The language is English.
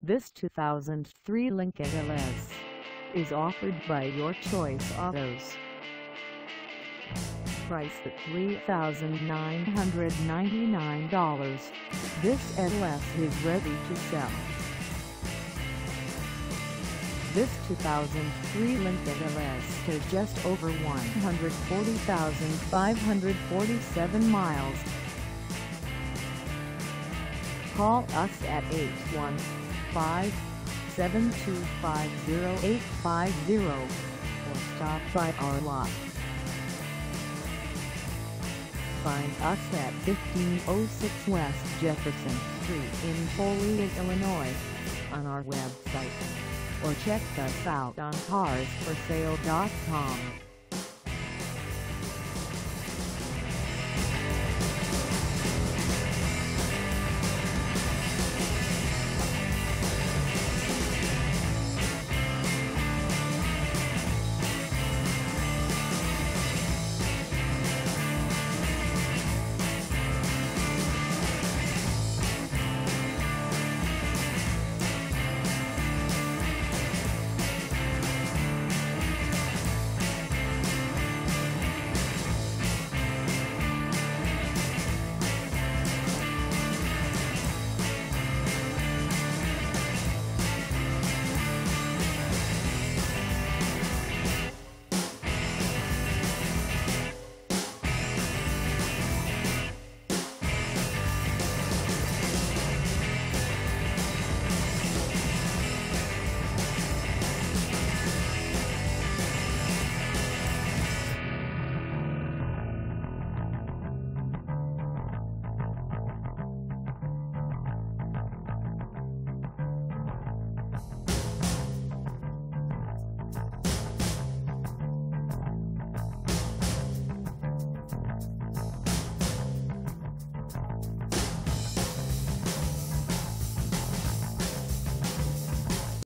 This 2003 Lincoln LS is offered by Your Choice Autos. Priced at $3,999, this LS is ready to sell. This 2003 Lincoln LS has just over 140,547 miles. Call us at 815-725-0850 or stop by our lot. Find us at 1506 West Jefferson Street in Joliet, Illinois, on our website, or check us out on carsforsale.com.